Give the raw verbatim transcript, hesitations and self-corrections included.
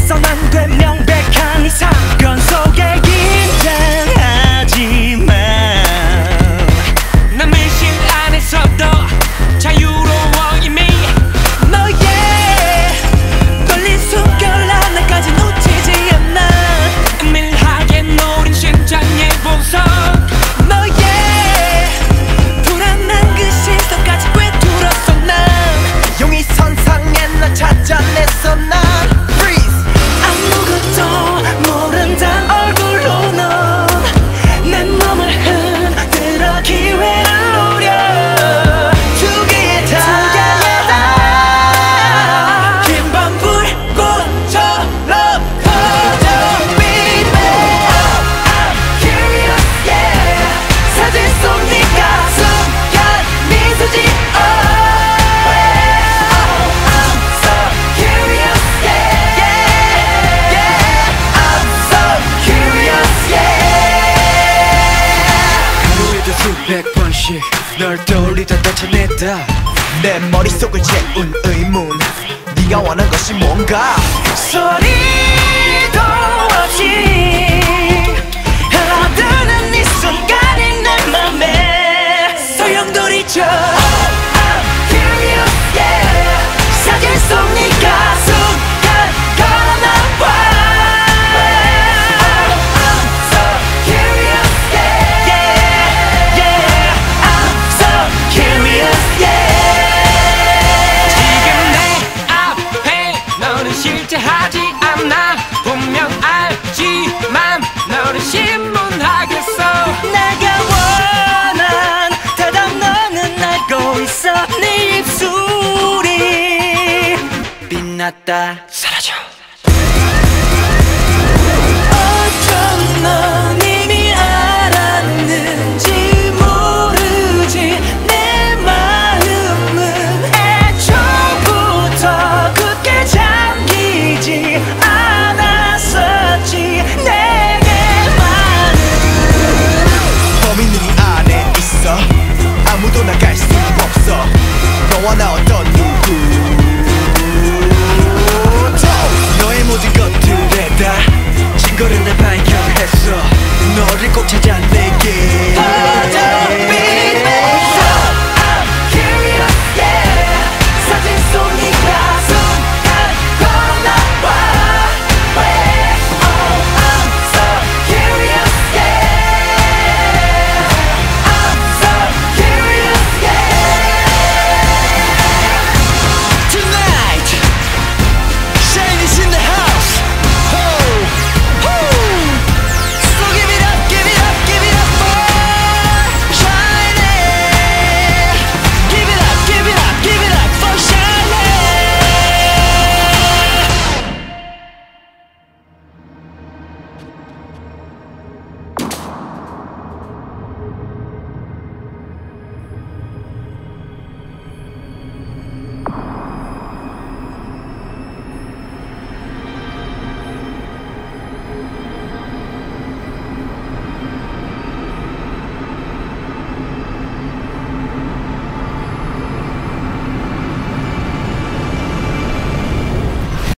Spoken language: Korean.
해선 안 돼 명백한 사건 속에 긴장하지만 난 매실 안에서도 자유로워 이미 너의 걸린 숨결 하나까지 놓치지 않아 은밀하게 노린 심장의 보석 너의 불안한 그 시선까지 꿰뚫었어 난 용의 선상에 널 찾아냈어 난 Freeze 아무것도 모른단 얼굴로 넌 내 몸을 흔들어 기회를 노려 두 개의 다 긴 밤 불꽃처럼 퍼져 baby I'm curious yeah 사진 속 네가 숨긴 미소지 oh I'm so curious yeah yeah I'm so curious yeah 하루에도 수백 번씩 널 떠올리다 쫓아냈다 내 머릿속을 채운 의문 네가 원한 것이 뭔가 소리도 없이 흘러드는 이 순간이 내 맘에 소용돌이쳐 Oh, I'm curious, yeah 사진 속 네가 순간 걸어나와 Oh, I'm so curious, yeah yeah yeah I'm so curious, yeah 지금 내 앞에 너는 실제 하지 않아 분명 알지만 너는 신문하겠어 내가 원한 대답 너는 알고 있어 네 입술이 빛났다